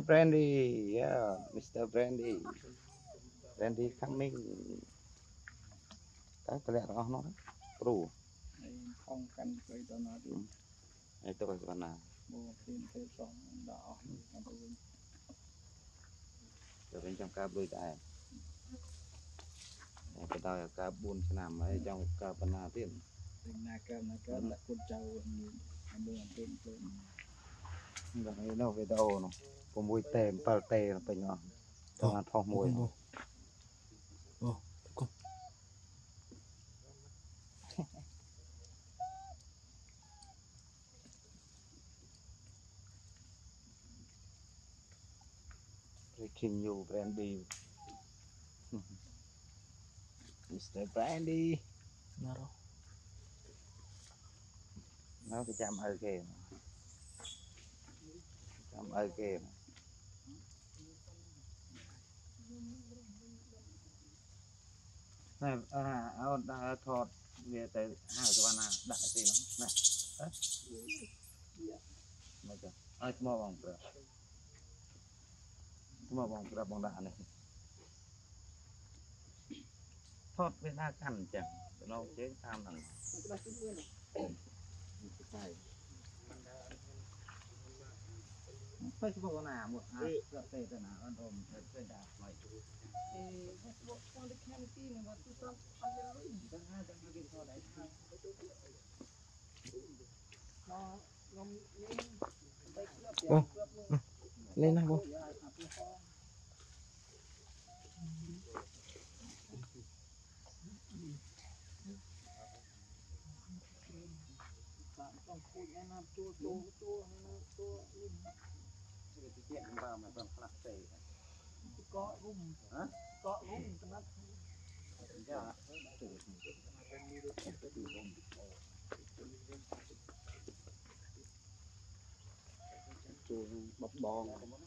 Brandy, yeah, Mr. Brandy. Brandy coming. Cái lẹ đó nó pro. Phong căn cây đó nó được. Này tôi còn nào. Bộ phim thế song đỏ. Rồi bên trong cá bơi đại. Này cái đó là cá buôn sẽ nằm ở trong cá bana tiền. Nà cá là con trâu mua tên tên. Rồi nó về đâu nó. Có mùi tèm, pal tè nó phải nhỏ. Cho ăn phong mùi. Kenzo Brandy. Mr. Brandy. Nó cái chăm ở kìa. Chăm ở kìa. Này, đã thọt về tới hai cái bạn đại gì nó này, này kìa, mua bằng cửa bằng đạn này, thọt về đa cằn chẳng, nó chế tham thằng, phải chụp con nào một rất tệ thế nào anh ôm chơi đạp mày. Lên nào bố. Bọc bòn.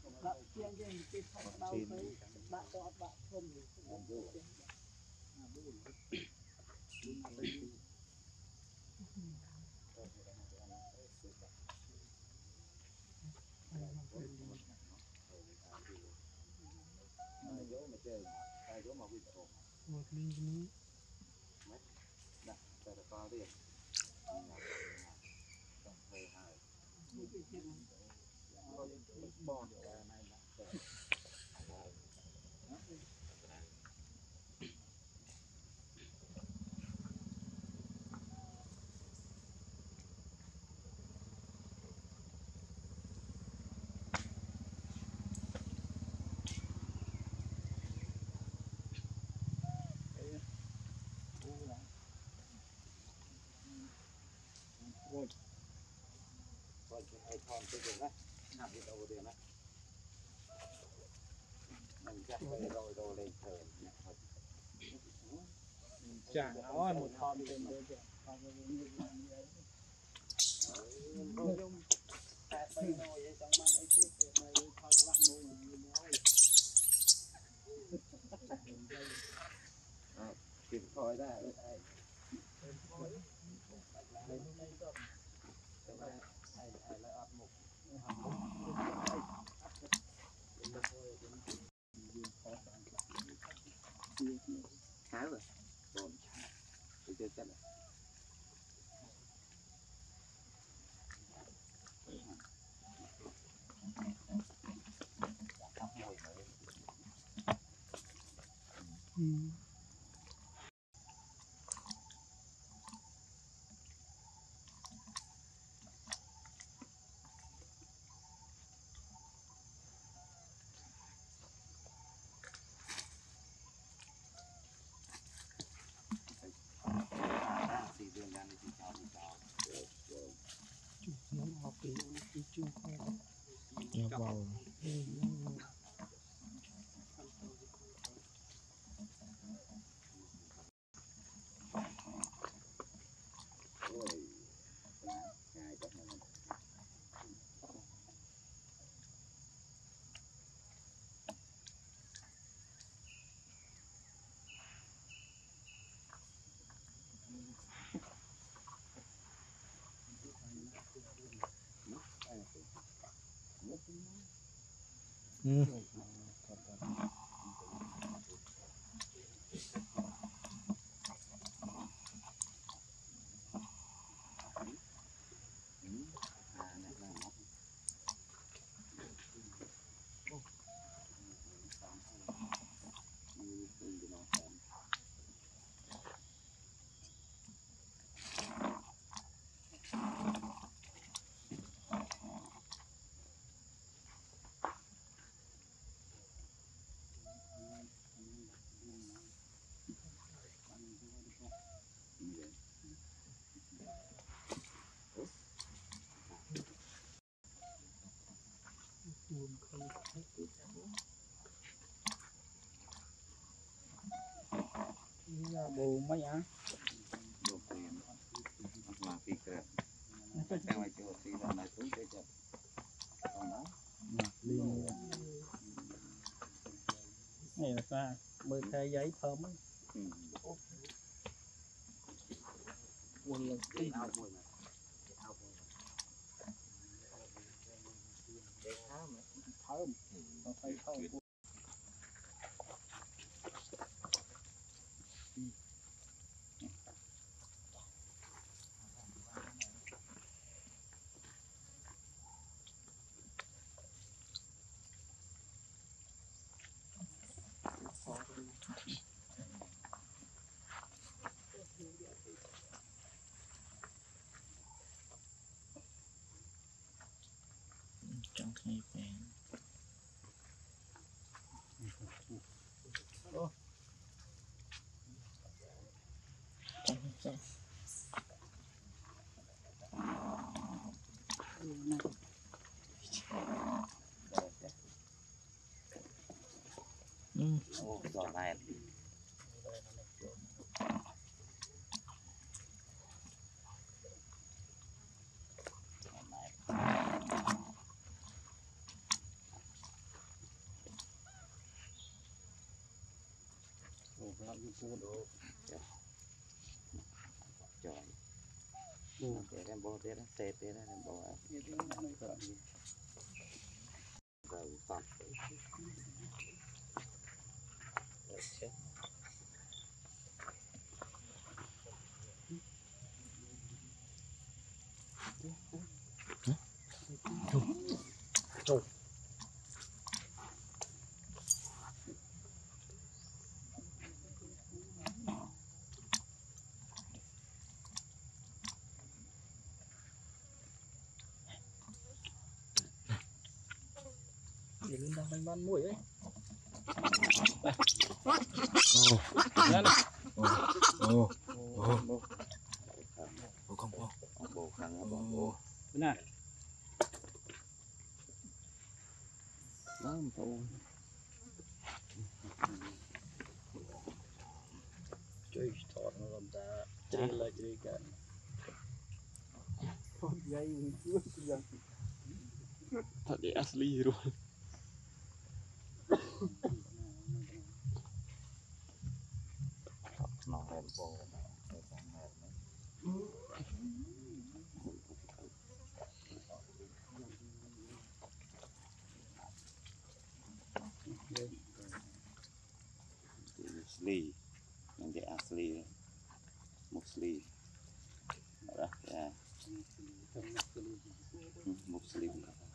Ai thon cái gì đấy, nằm đi đâu đi đấy, mình chắc phải rồi lên trời. Chả áo một thon lên đây kìa. Kịp thôi đó. Khá rồi. Rồi. Tôi chơi chắc rồi. bù mấy á này là sao mười cây giấy thơm á quần lần tí thơm nó phải thơm trong ngày về giò này trời Rainbow thế nó xe thế nó Rainbow rồi còn để lên đang ban mũi ấy bồ khăn bồ nè đó bồ chơi thọt nó làm ta chơi lại chơi cả dây thật để asli rồi nó Rainbow asli nanti asli muslim đó ya muslim